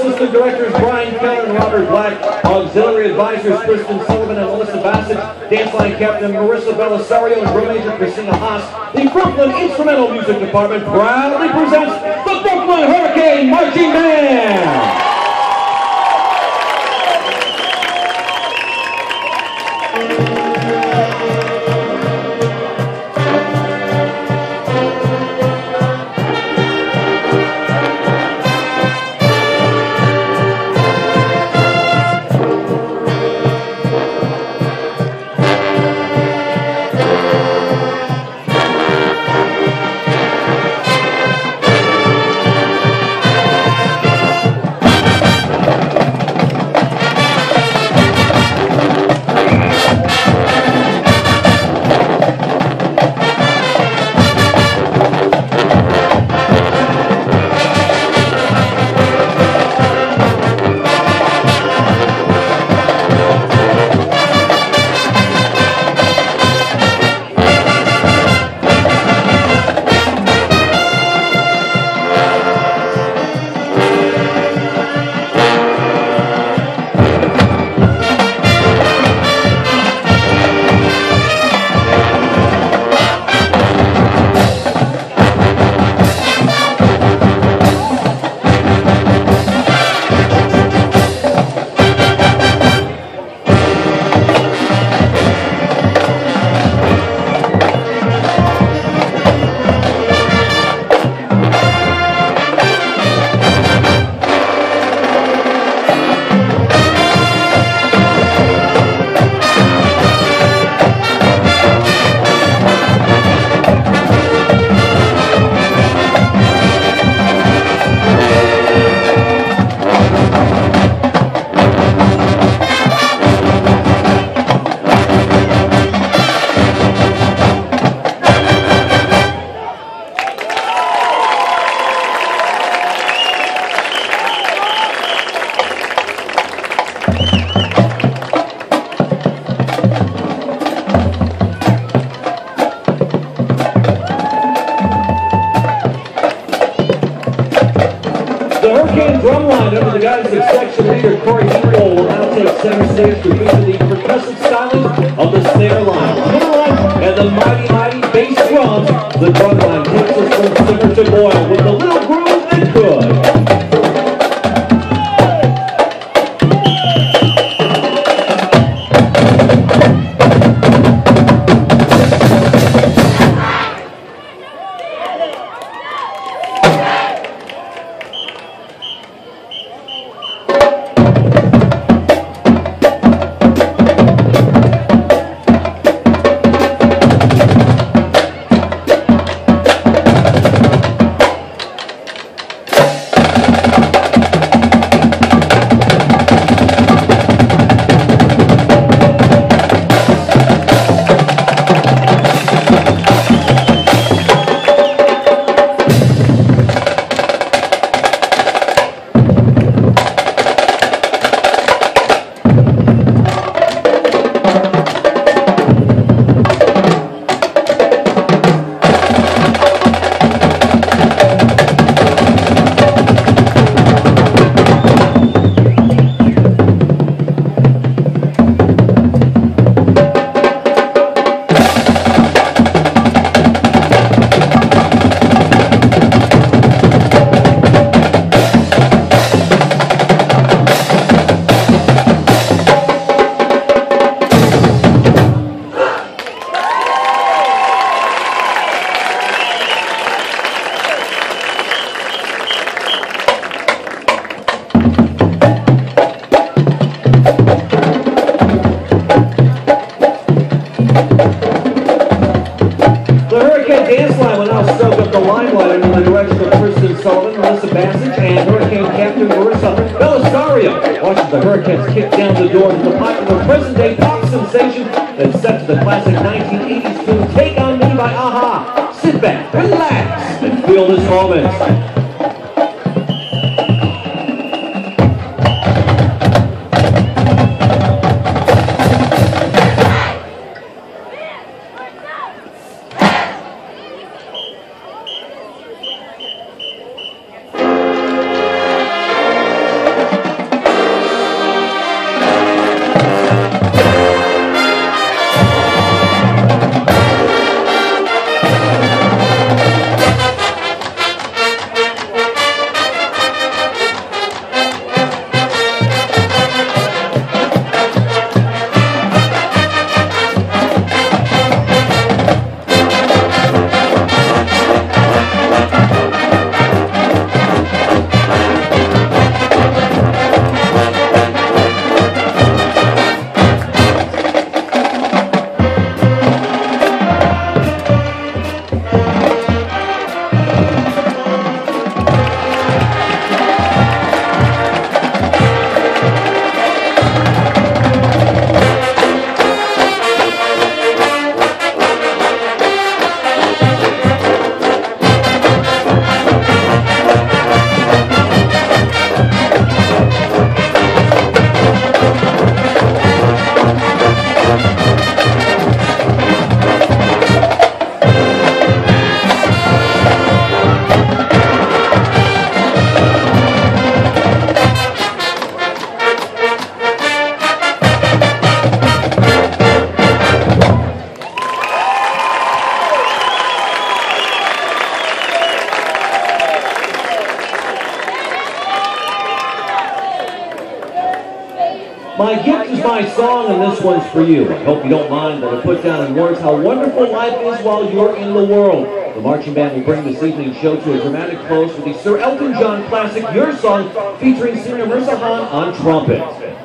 Assistant Directors Brian Keller and Robert Black. Auxiliary Advisors Kristen Sullivan and Melissa Bassett. Dance line Captain Marissa Belisario and drum major Christina Haas. The Brooklyn Instrumental Music Department proudly presents the Brooklyn Hurricane Marching Band. Drumline under the guidance of section leader Corey Equal will now take center stage to feature the percussive stylings of the snare line, tenor line, and the mighty bass drums. The drumline takes us from simmer to boil with a little groove that could. Soak up the limelight under the direction of Kristen Sullivan, Melissa Bassett, and Hurricane Captain Marissa Belisario. Watches the Hurricanes kick down the door to the popular present-day pop sensation that's set to the classic 1980s tune Take On Me by A-ha. Sit back, relax, and feel this moment. My gift is my song, and this one's for you. I hope you don't mind that I put down in words how wonderful life is while you're in the world. The marching band will bring this evening's show to a dramatic close with the Sir Elton John classic, Your Song, featuring singer Marissa Hahn on trumpet.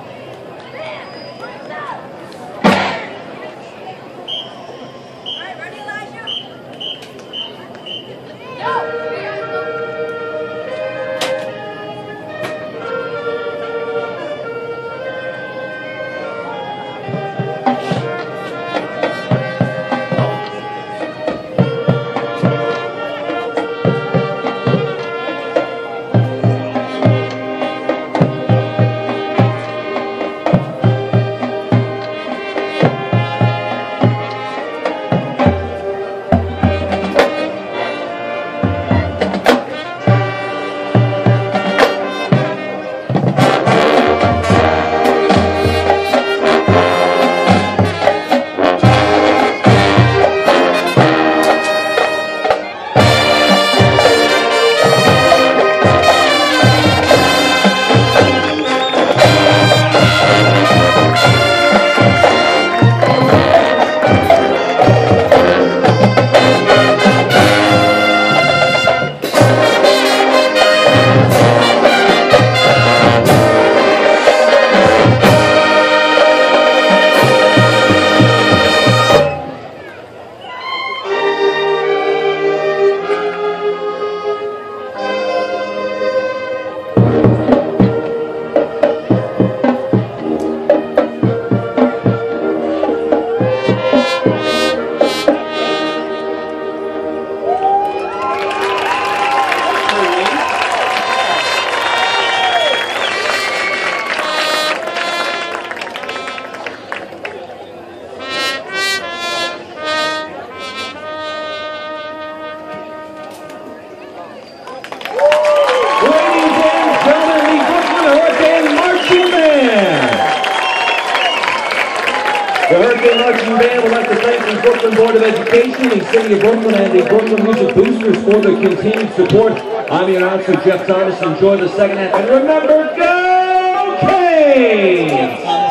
The Hurricane Marching Band would like to thank the Brooklyn Board of Education, the City of Brooklyn, and the Brooklyn Music Boosters for their continued support. I'm your announcer, Jeff Thomas. Enjoy the second half. And remember, go Canes!